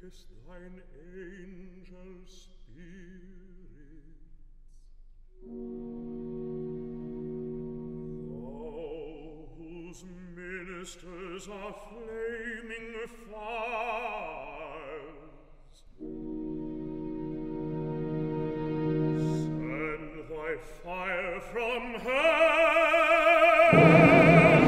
sendest thine angel spirits. Thou whose ministers are flaming fires, send thy fire from hell.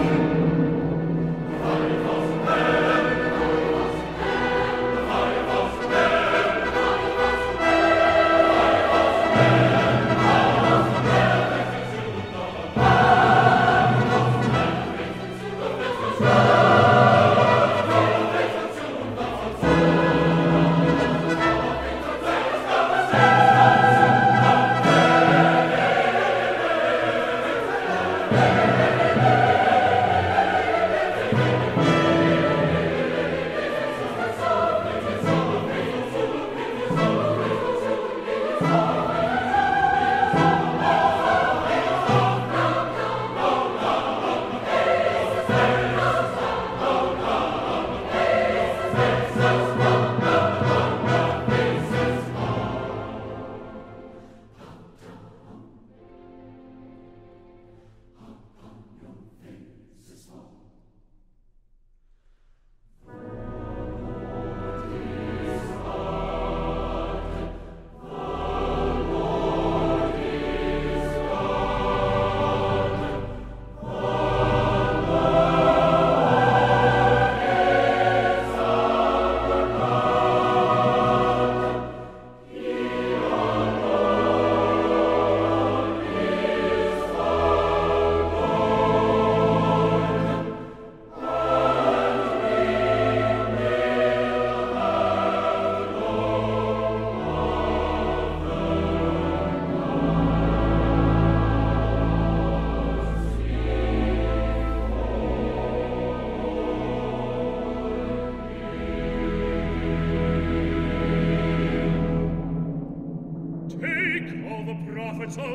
Of Baal,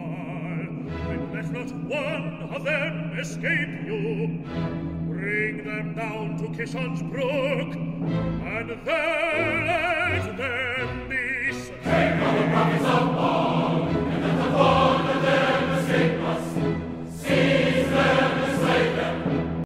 and let not one of them escape you. Bring them down to Kishon's brook, and there